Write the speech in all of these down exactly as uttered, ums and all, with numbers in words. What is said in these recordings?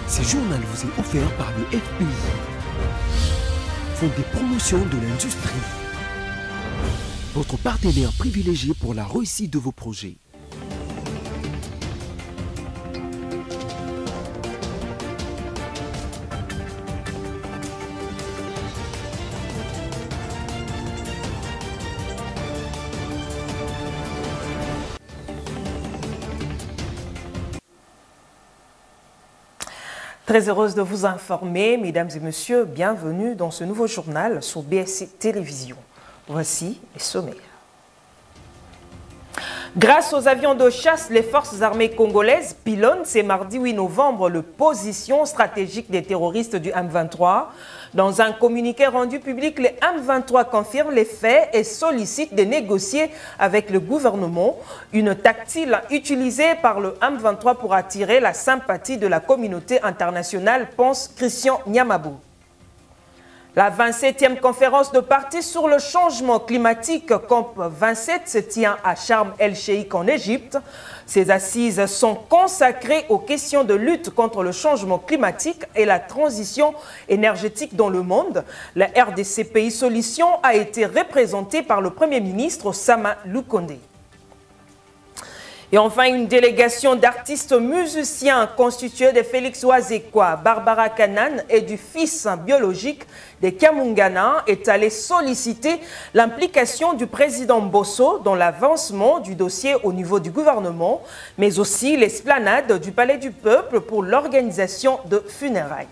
Ce journal vous est offert par le F P I, Fonds des promotions de l'industrie, votre partenaire privilégié pour la réussite de vos projets. Très heureuse de vous informer, mesdames et messieurs, bienvenue dans ce nouveau journal sur B S C Télévision. Voici les sommaires. Grâce aux avions de chasse, les forces armées congolaises pilonnent ce mardi huit novembre le position stratégique des terroristes du M vingt-trois. Dans un communiqué rendu public, les M vingt-trois confirment les faits et sollicitent de négocier avec le gouvernement, une tactique utilisée par le M vingt-trois pour attirer la sympathie de la communauté internationale, pense Christian Nyamabou. La vingt-septième conférence de parties sur le changement climatique, C O P vingt-sept, se tient à Sharm el-Sheikh en Égypte. Ces assises sont consacrées aux questions de lutte contre le changement climatique et la transition énergétique dans le monde. La R D C Pays Solutions a été représentée par le Premier ministre Sama Lukonde. Et enfin, une délégation d'artistes musiciens constituée de Félix Wazekwa, Barbara Kanan et du fils biologique des Kamungana est allée solliciter l'implication du président Bosso dans l'avancement du dossier au niveau du gouvernement, mais aussi l'esplanade du Palais du Peuple pour l'organisation de funérailles.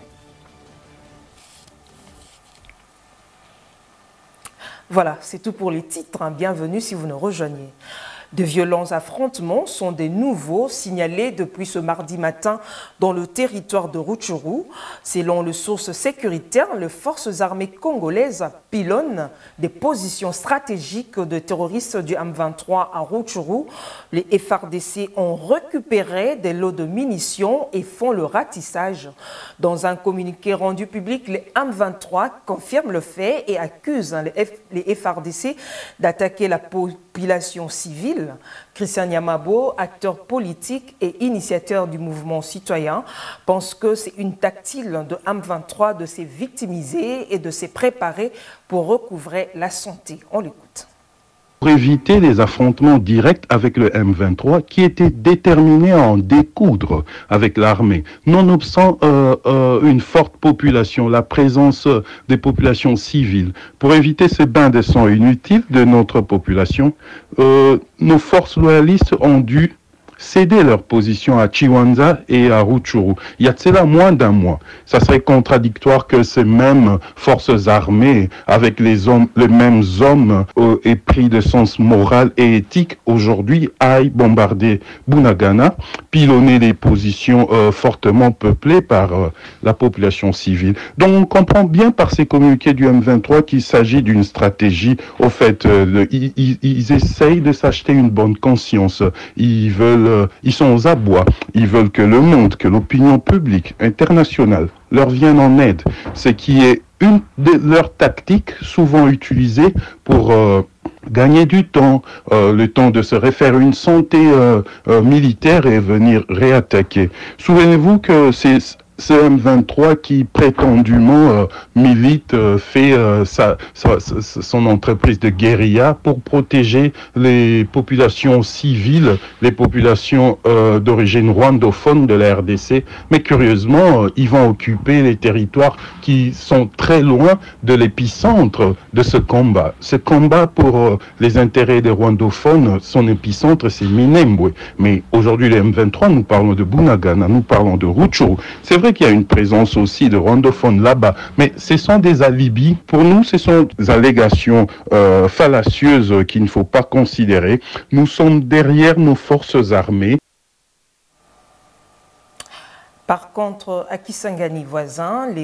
Voilà, c'est tout pour les titres. Bienvenue si vous nous rejoignez. De violents affrontements sont des nouveaux signalés depuis ce mardi matin dans le territoire de Rutshuru. Selon les sources sécuritaires, les forces armées congolaises pilonnent des positions stratégiques de terroristes du M vingt-trois à Rutshuru. Les F A R D C ont récupéré des lots de munitions et font le ratissage. Dans un communiqué rendu public, les M vingt-trois confirment le fait et accusent les, F les F A R D C d'attaquer la population civile. Christian Nyamabou, acteur politique et initiateur du mouvement citoyen, pense que c'est une tactile de M vingt-trois de se victimiser et de se préparer pour recouvrer la santé. On l'écoute. Pour éviter les affrontements directs avec le M vingt-trois qui était déterminé à en découdre avec l'armée. Nonobstant euh, euh, une forte population, la présence des populations civiles, pour éviter ces bains de sang inutiles de notre population, euh, nos forces loyalistes ont dû céder leur position à Chiwanza et à Rutshuru. Il y a de cela moins d'un mois. Ça serait contradictoire que ces mêmes forces armées, avec les hommes, les mêmes hommes euh, épris de sens moral et éthique, aujourd'hui aillent bombarder Bunagana, pilonner les positions euh, fortement peuplées par euh, la population civile. Donc on comprend bien par ces communiqués du M vingt-trois qu'il s'agit d'une stratégie. Au fait, euh, le, ils, ils, ils essayent de s'acheter une bonne conscience. Ils veulent Ils sont aux abois. Ils veulent que le monde, que l'opinion publique internationale leur vienne en aide. Ce qui est une de leurs tactiques souvent utilisées pour euh, gagner du temps, euh, le temps de se refaire une santé euh, euh, militaire et venir réattaquer. Souvenez-vous que c'est ce M vingt-trois qui prétendument euh, milite, euh, fait euh, sa, sa, sa, son entreprise de guérilla pour protéger les populations civiles, les populations euh, d'origine rwandophone de la R D C. Mais curieusement, euh, ils vont occuper les territoires qui sont très loin de l'épicentre de ce combat. Ce combat pour euh, les intérêts des rwandophones, son épicentre, c'est Minembwe. Mais aujourd'hui, les M vingt-trois, nous parlons de Bunagana, nous parlons de Rutshuru. C'est vrai qu'il y a une présence aussi de rwandophones là-bas, mais ce sont des alibis. Pour nous, ce sont des allégations euh, fallacieuses qu'il ne faut pas considérer. Nous sommes derrière nos forces armées. Par contre, à Kisangani voisin, les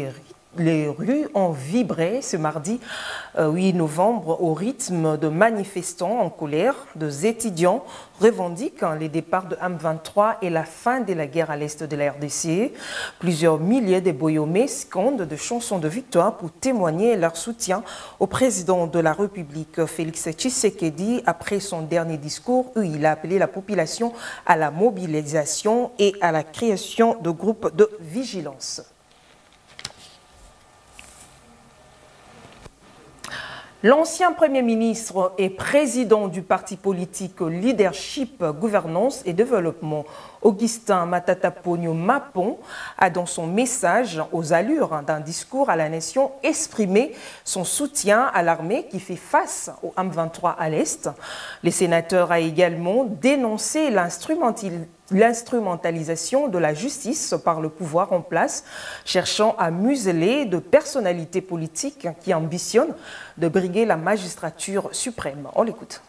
Les rues ont vibré ce mardi euh, huit novembre au rythme de manifestants en colère. Des étudiants revendiquent les départs de M vingt-trois et la fin de la guerre à l'est de la R D C. Plusieurs milliers de Boyomais scandent de chansons de victoire pour témoigner leur soutien au président de la République, Félix Tshisekedi, après son dernier discours où il a appelé la population à la mobilisation et à la création de groupes de vigilance. L'ancien Premier ministre et président du parti politique Leadership, Gouvernance et Développement, Augustin Matata Ponyo Mapon, a dans son message aux allures d'un discours à la nation exprimé son soutien à l'armée qui fait face au M vingt-trois à l'Est. Le sénateur a également dénoncé l'instrumentalisation de la justice par le pouvoir en place, cherchant à museler de personnalités politiques qui ambitionnent de briguer la magistrature suprême. On l'écoute.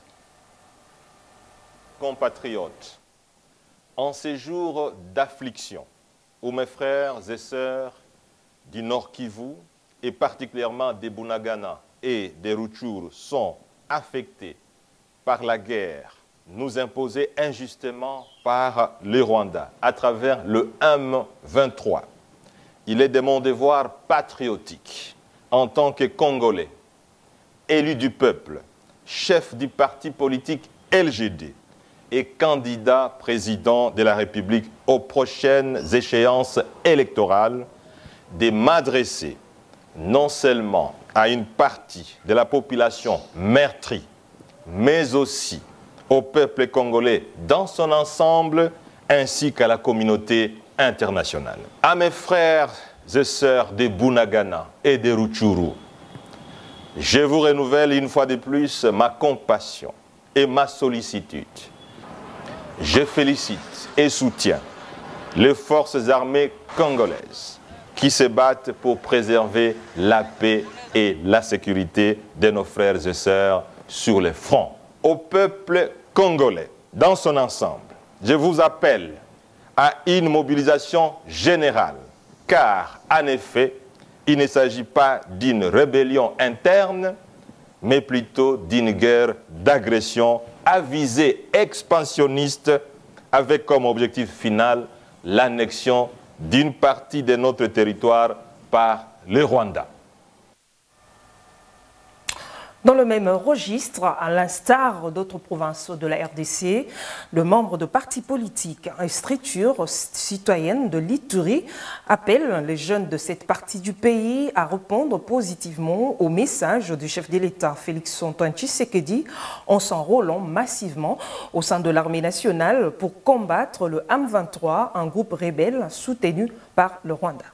Compatriotes, en ces jours d'affliction, où mes frères et sœurs du Nord Kivu, et particulièrement des Bunagana et des Rutshuru, sont affectés par la guerre nous imposée injustement par le Rwanda à travers le M vingt-trois. Il est de mon devoir patriotique, en tant que Congolais, élu du peuple, chef du parti politique L G D et candidat président de la République aux prochaines échéances électorales, de m'adresser non seulement à une partie de la population meurtrie, mais aussi au peuple congolais dans son ensemble, ainsi qu'à la communauté internationale. À mes frères et sœurs de Bunagana et de Rutshuru, je vous renouvelle une fois de plus ma compassion et ma sollicitude. Je félicite et soutiens les forces armées congolaises qui se battent pour préserver la paix et la sécurité de nos frères et sœurs sur les fronts. Au peuple congolais, dans son ensemble, je vous appelle à une mobilisation générale, car, en effet, il ne s'agit pas d'une rébellion interne, mais plutôt d'une guerre d'agression à visée expansionniste, avec comme objectif final l'annexion d'une partie de notre territoire par le Rwanda. Dans le même registre, à l'instar d'autres provinces de la R D C, le membre de partis politiques et structures citoyennes de l'Ituri appelle les jeunes de cette partie du pays à répondre positivement au message du chef de l'État, Félix Antoine Tshisekedi, en s'enrôlant massivement au sein de l'armée nationale pour combattre le M vingt-trois, un groupe rebelle soutenu par le Rwanda.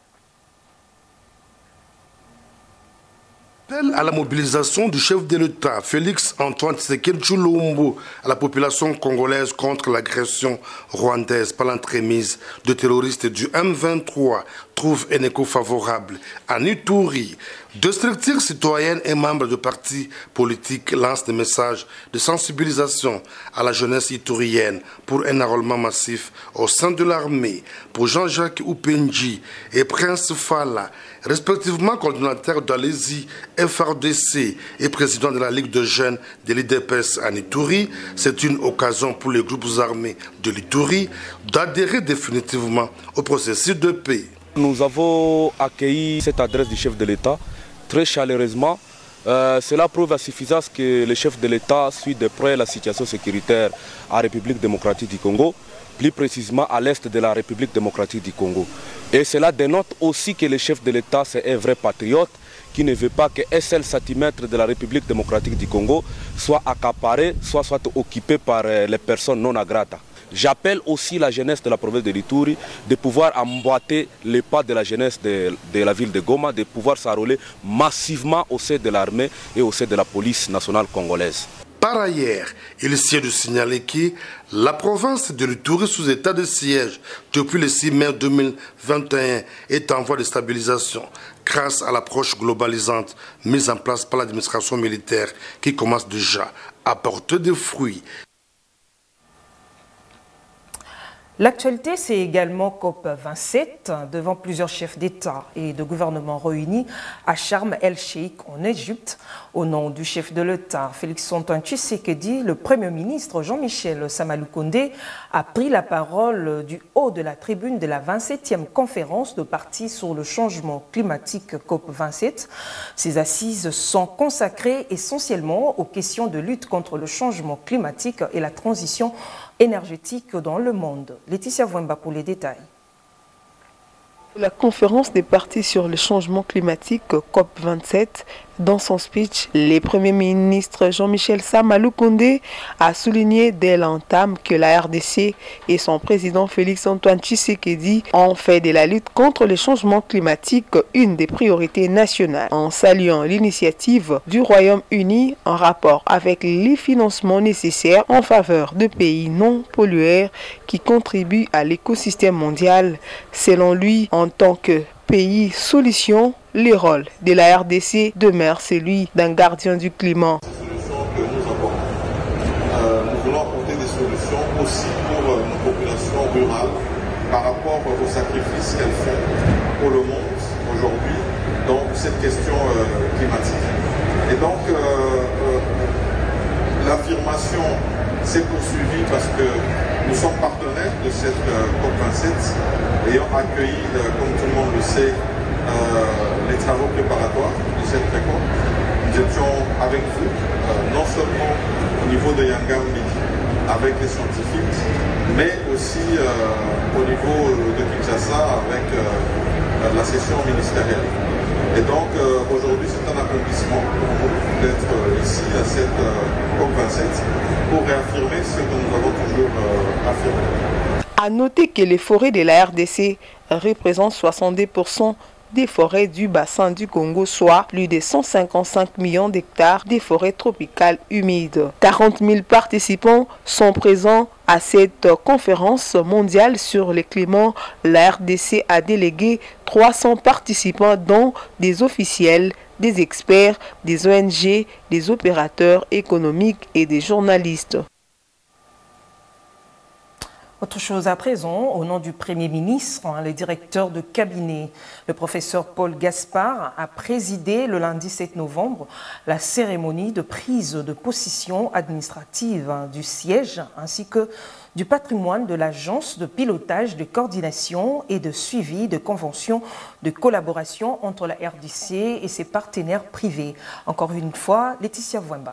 Appel à la mobilisation du chef de l'État, Félix Antoine Tshisekedi Tshilombo, à la population congolaise contre l'agression rwandaise par l'entremise de terroristes du M vingt-trois trouve un écho favorable. À Ituri, deux structures citoyennes et membres de partis politiques lancent des messages de sensibilisation à la jeunesse iturienne pour un enrôlement massif au sein de l'armée. Pour Jean-Jacques Upenji et Prince Fala, respectivement coordinateur d'Alési F R D C et président de la Ligue de jeunes de l'I D P S en Ituri, c'est une occasion pour les groupes armés de l'Ituri d'adhérer définitivement au processus de paix. Nous avons accueilli cette adresse du chef de l'État très chaleureusement. Euh, cela prouve à suffisance que le chef de l'État suit de près la situation sécuritaire en République démocratique du Congo, plus précisément à l'est de la République démocratique du Congo. Et cela dénote aussi que le chef de l'État, c'est un vrai patriote qui ne veut pas qu'un seul centimètre de la République démocratique du Congo soit accaparé, soit, soit occupé par les personnes non grata. J'appelle aussi la jeunesse de la province de l'Ituri de pouvoir emboîter les pas de la jeunesse de, de la ville de Goma, de pouvoir s'enrôler massivement au sein de l'armée et au sein de la police nationale congolaise. Par ailleurs, il est de signaler que la province de l'Ituri sous état de siège depuis le six mai deux mille vingt et un est en voie de stabilisation grâce à l'approche globalisante mise en place par l'administration militaire qui commence déjà à porter des fruits. L'actualité, c'est également COP vingt-sept, devant plusieurs chefs d'État et de gouvernement réunis à Sharm el-Sheikh en Égypte. Au nom du chef de l'État, Félix-Antoine Tshisekedi, le Premier ministre Jean-Michel Sama Lukonde a pris la parole du haut de la tribune de la vingt-septième conférence de partis sur le changement climatique COP vingt-sept. Ces assises sont consacrées essentiellement aux questions de lutte contre le changement climatique et la transition énergétique dans le monde. Laetitia Vouemba pour les détails. La conférence des partis sur le changement climatique COP vingt-sept, dans son speech, le Premier ministre Jean-Michel Sama Lukonde a souligné dès l'entame que la R D C et son président Félix-Antoine Tshisekedi ont fait de la lutte contre le changement climatique une des priorités nationales, en saluant l'initiative du Royaume-Uni en rapport avec les financements nécessaires en faveur de pays non pollueurs qui contribuent à l'écosystème mondial. Selon lui, en tant que pays solution, le rôle de la R D C demeure celui d'un gardien du climat. Ces solutions que nous apportons, euh, nous voulons apporter des solutions aussi pour euh, nos populations rurales par rapport euh, aux sacrifices qu'elles font pour le monde aujourd'hui dans cette question euh, climatique. Et donc, euh, euh, l'affirmation s'est poursuivie parce que nous sommes partenaires de cette euh, COP vingt-sept, ayant accueilli, euh, comme tout le monde le sait, Euh, les travaux préparatoires de cette précoce. Nous étions avec vous, euh, non seulement au niveau de Yangambi, avec les scientifiques, mais aussi euh, au niveau de Kinshasa avec euh, la session ministérielle. Et donc euh, aujourd'hui c'est un accomplissement pour nous d'être euh, ici à cette euh, COP vingt-sept pour réaffirmer ce que nous avons toujours euh, affirmé. À noter que les forêts de la R D C représentent soixante-dix pour cent des forêts du bassin du Congo, soit plus de cent cinquante-cinq millions d'hectares de forêts tropicales humides. quarante mille participants sont présents à cette conférence mondiale sur le climat. La R D C a délégué trois cents participants, dont des officiels, des experts, des O N G, des opérateurs économiques et des journalistes. Autre chose à présent, au nom du Premier ministre, hein, le directeur de cabinet, le professeur Paul Gaspard, a présidé le lundi sept novembre la cérémonie de prise de possession administrative hein, du siège ainsi que du patrimoine de l'Agence de pilotage, de coordination et de suivi de conventions de collaboration entre la R D C et ses partenaires privés. Encore une fois, Laetitia Vouemba.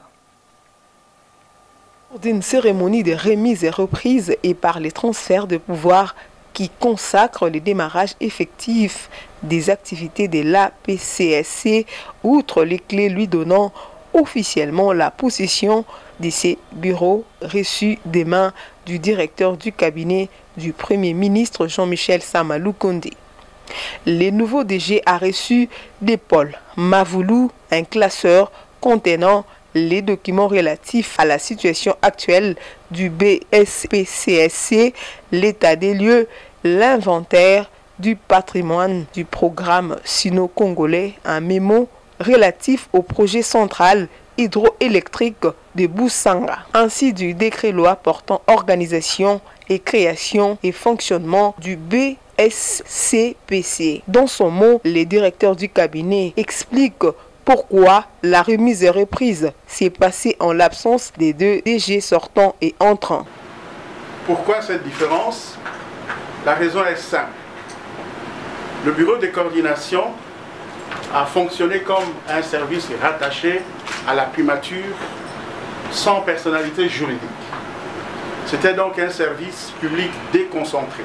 D'une cérémonie de remise et reprise et par les transferts de pouvoir qui consacre le démarrage effectif des activités de l'A P C S C, outre les clés lui donnant officiellement la possession de ses bureaux reçus des mains du directeur du cabinet du Premier ministre Jean-Michel Sama Lukonde. Le nouveau D G a reçu de Paul Mavoulou, un classeur contenant les documents relatifs à la situation actuelle du B S P C S C, l'état des lieux, l'inventaire du patrimoine du programme sino-congolais, un mémo relatif au projet central hydroélectrique de Boussanga, ainsi du décret-loi portant organisation et création et fonctionnement du B S C P C. Dans son mot, le directeur du cabinet explique pourquoi la remise et reprise s'est passée en l'absence des deux D G sortants et entrants. Pourquoi cette différence? La raison est simple. Le bureau de coordination a fonctionné comme un service rattaché à la primature sans personnalité juridique. C'était donc un service public déconcentré.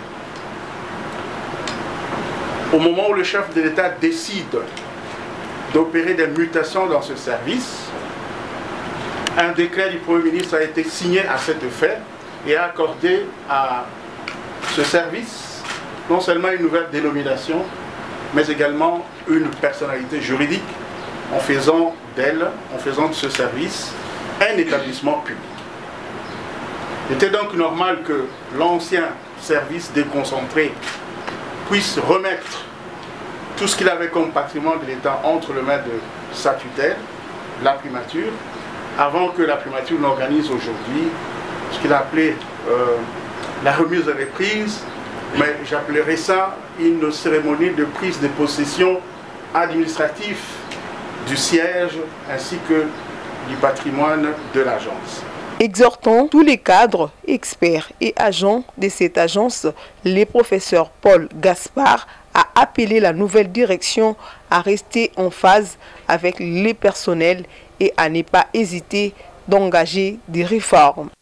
Au moment où le chef de l'État décide d'opérer des mutations dans ce service, un décret du Premier ministre a été signé à cet effet et a accordé à ce service non seulement une nouvelle dénomination, mais également une personnalité juridique en faisant d'elle, en faisant de ce service un établissement public. Il était donc normal que l'ancien service déconcentré puisse remettre tout ce qu'il avait comme patrimoine de l'État entre les mains de sa tutelle, la primature, avant que la primature n'organise aujourd'hui ce qu'il a appelé euh, la remise est prise, mais j'appellerais ça une cérémonie de prise de possession administrative du siège ainsi que du patrimoine de l'agence. Exhortant tous les cadres, experts et agents de cette agence, le professeur Paul Gaspard a appelé la nouvelle direction à rester en phase avec les personnels et à ne pas hésiter d'engager des réformes.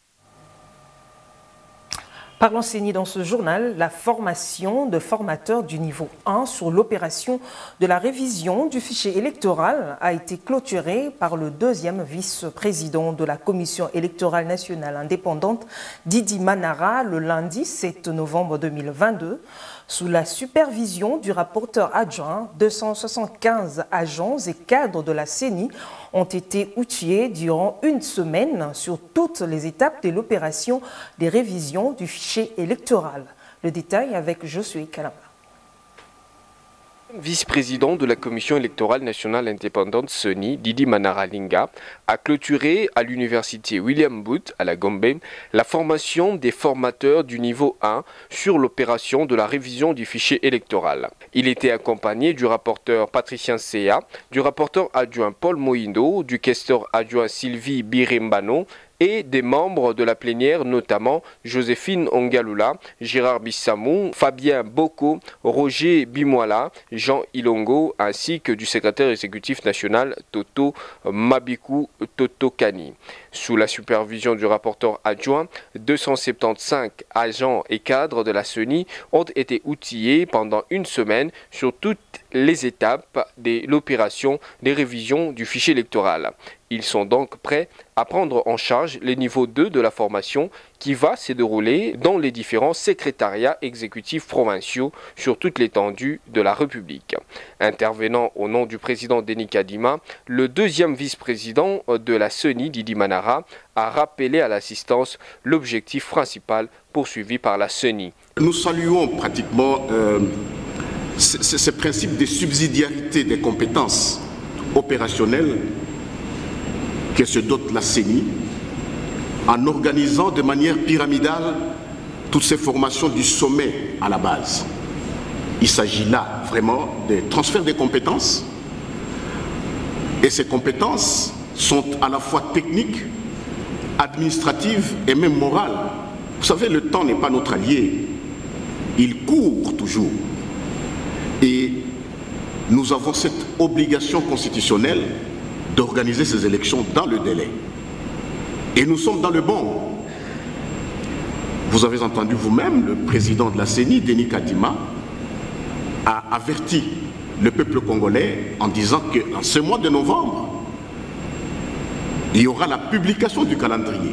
Parlons CENI dans ce journal, la formation de formateurs du niveau un sur l'opération de la révision du fichier électoral a été clôturée par le deuxième vice-président de la Commission électorale nationale indépendante, Didi Manara, le lundi sept novembre deux mille vingt-deux. Sous la supervision du rapporteur adjoint, deux cent soixante-quinze agents et cadres de la CENI ont été outillés durant une semaine sur toutes les étapes de l'opération des révisions du fichier électoral. Le détail avec Josué Kalamba. Vice-président de la Commission électorale nationale indépendante CENI, Didi Manara Linga, a clôturé à l'université William Booth à la Gombe la formation des formateurs du niveau un sur l'opération de la révision du fichier électoral. Il était accompagné du rapporteur Patricien Seya, du rapporteur adjoint Paul Moindo, du questeur adjoint Sylvie Birembano, et des membres de la plénière, notamment Joséphine Ongalula, Gérard Bissamou, Fabien Boko, Roger Bimoala, Jean Ilongo, ainsi que du secrétaire exécutif national Toto Mabikou Totokani. Sous la supervision du rapporteur adjoint, deux cent soixante-quinze agents et cadres de la CENI ont été outillés pendant une semaine sur toutes les étapes de l'opération des révisions du fichier électoral. Ils sont donc prêts à prendre en charge le niveau deux de la formation qui va se dérouler dans les différents secrétariats exécutifs provinciaux sur toute l'étendue de la République. Intervenant au nom du président Denis Kadima, le deuxième vice-président de la CENI, Didi Manara, a rappelé à l'assistance l'objectif principal poursuivi par la CENI. Nous saluons pratiquement euh, ce, ce principe de subsidiarité des compétences opérationnelles que se dote la CENI en organisant de manière pyramidale toutes ces formations du sommet à la base. Il s'agit là vraiment des transferts des compétences et ces compétences sont à la fois techniques, administratives et même morales. Vous savez, le temps n'est pas notre allié, il court toujours et nous avons cette obligation constitutionnelle d'organiser ces élections dans le délai. Et nous sommes dans le bon. Vous avez entendu vous-même, le président de la CENI, Denis Kadima, a averti le peuple congolais en disant qu'en ce mois de novembre, il y aura la publication du calendrier.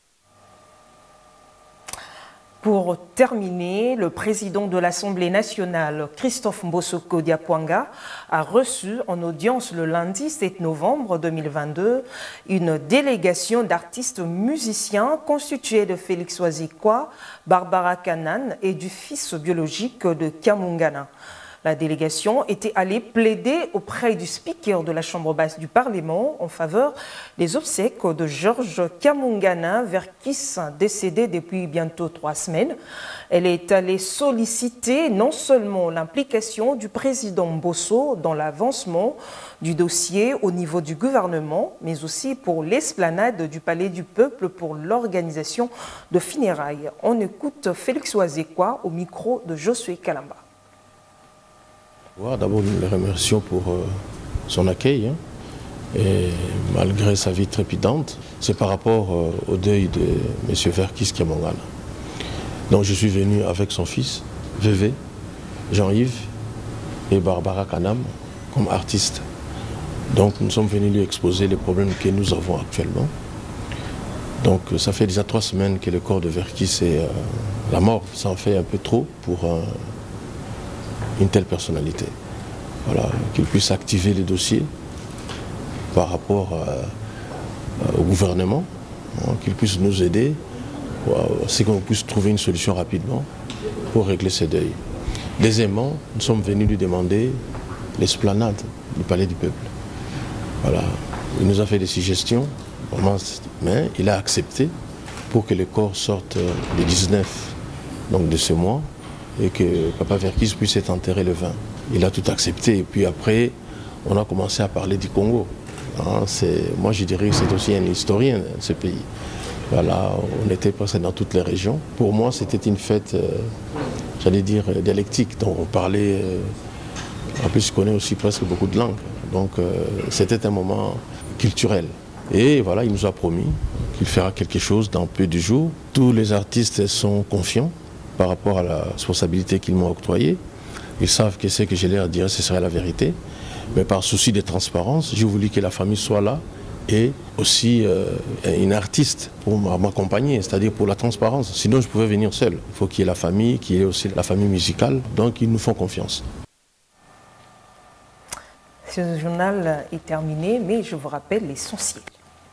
Pour terminer, le président de l'Assemblée nationale, Christophe Mbosoko Diapwanga, a reçu en audience le lundi sept novembre deux mille vingt-deux une délégation d'artistes musiciens constituée de Félix Wazikwa, Barbara Kanan et du fils biologique de Kamungana. La délégation était allée plaider auprès du speaker de la Chambre basse du Parlement en faveur des obsèques de Georges Kamungana Verkis, décédé depuis bientôt trois semaines. Elle est allée solliciter non seulement l'implication du président Mbosso dans l'avancement du dossier au niveau du gouvernement, mais aussi pour l'esplanade du Palais du Peuple pour l'organisation de funérailles. On écoute Félix Wazekwa au micro de Josué Kalamba. D'abord, nous le remercions pour euh, son accueil, hein, et malgré sa vie trépidante, c'est par rapport euh, au deuil de M. Verkis Kamungana. Donc je suis venu avec son fils, Vévé, Jean-Yves et Barbara Kanam, comme artistes. Donc nous sommes venus lui exposer les problèmes que nous avons actuellement. Donc ça fait déjà trois semaines que le corps de Verkis est euh, la mort, ça en fait un peu trop pour un... une telle personnalité. Voilà, qu'il puisse activer les dossiers par rapport euh, au gouvernement, hein, qu'il puisse nous aider, c'est qu'on puisse trouver une solution rapidement pour régler ces deuils. Deuxièmement, nous sommes venus lui demander l'esplanade du Palais du Peuple. Voilà, il nous a fait des suggestions, vraiment, mais il a accepté pour que les corps sortent le dix-neuf donc de ce mois et que Papa Verkis puisse être enterré le vingt. Il a tout accepté et puis après on a commencé à parler du Congo. Hein, moi je dirais que c'est aussi un historien ce pays. Voilà, on était presque dans toutes les régions. Pour moi c'était une fête, euh, j'allais dire dialectique, dont on parlait, euh, en plus je connais aussi presque beaucoup de langues. Donc euh, c'était un moment culturel. Et voilà, il nous a promis qu'il fera quelque chose dans peu de jours. Tous les artistes sont confiants par rapport à la responsabilité qu'ils m'ont octroyée. Ils savent que ce que je leur dirai, ce serait la vérité. Mais par souci de transparence, j'ai voulu que la famille soit là et aussi euh, une artiste pour m'accompagner, c'est-à-dire pour la transparence. Sinon, je pouvais venir seul. Il faut qu'il y ait la famille, qu'il y ait aussi la famille musicale. Donc, ils nous font confiance. Ce journal est terminé, mais je vous rappelle l'essentiel.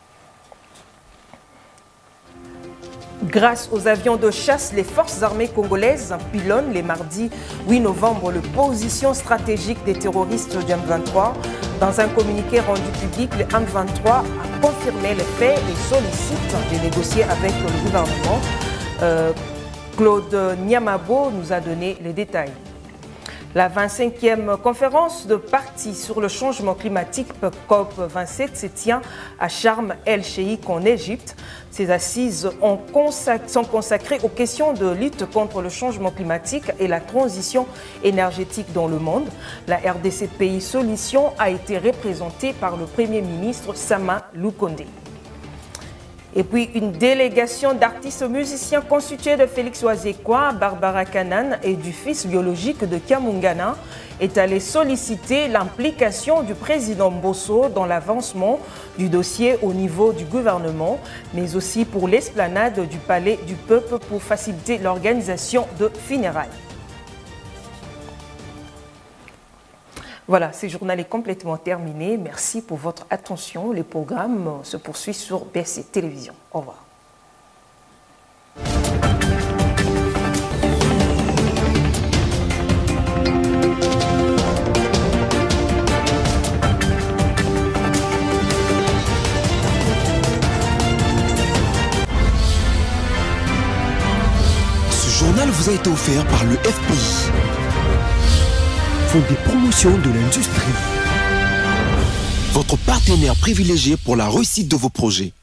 Grâce aux avions de chasse, les forces armées congolaises pilonnent les mardis huit novembre le position stratégique des terroristes du M vingt-trois. Dans un communiqué rendu public, le M vingt-trois a confirmé les faits et sollicite de négocier avec le gouvernement. Euh, Claude Niamabo nous a donné les détails. La vingt-cinquième conférence de parties sur le changement climatique COP vingt-sept se tient à Sharm el-Sheikh en Égypte. Ces assises ont consac- sont consacrées aux questions de lutte contre le changement climatique et la transition énergétique dans le monde. La R D C Pays Solutions a été représentée par le Premier ministre Sama Lukonde. Et puis une délégation d'artistes musiciens constituée de Félix Wazekwa, Barbara Kanan et du fils biologique de Kiamungana est allée solliciter l'implication du président Mbosso dans l'avancement du dossier au niveau du gouvernement, mais aussi pour l'esplanade du Palais du Peuple pour faciliter l'organisation de funérailles. Voilà, ce journal est complètement terminé. Merci pour votre attention. Les programmes se poursuivent sur B S C Télévision. Au revoir. Ce journal vous a été offert par le F P I. Fonds des promotions de l'industrie. Votre partenaire privilégié pour la réussite de vos projets.